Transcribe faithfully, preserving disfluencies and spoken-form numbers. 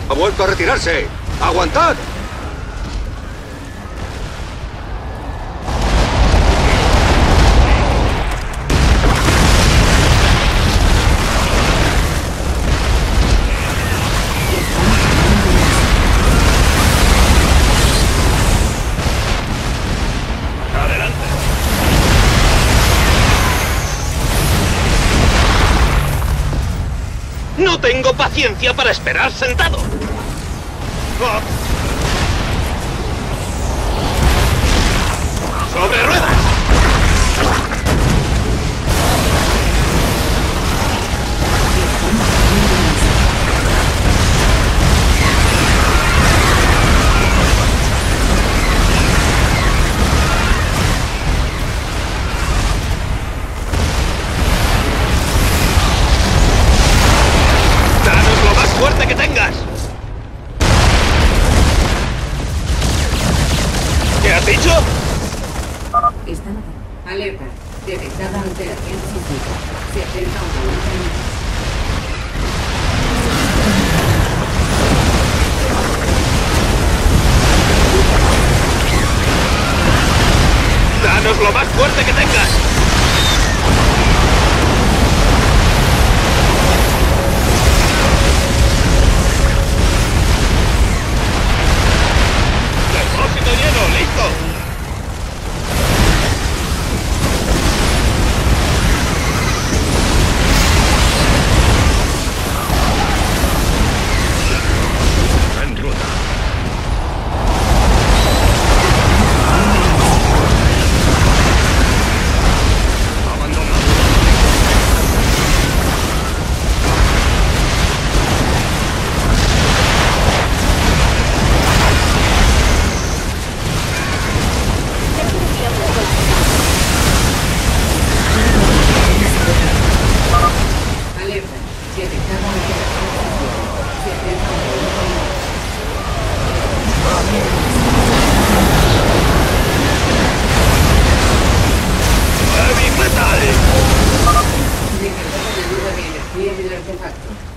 Ha vuelto a retirarse. ¡Aguantad! No tengo paciencia para esperar sentado. ¡Oh! ¡Sobre ruedas! ¡Danos lo más fuerte que tengas! ¿Qué has dicho? Están alerta. Detectada alteración sísmica. Se acerca una montaña. ¡Danos lo más fuerte que tengas! ¡Depósito lleno! ¡Listo! En ruta. Alerta. Detectada alteración sísmica. Se acerca una montaña. ¡Heavy metal! Recargada la ayuda de energía del artefacto.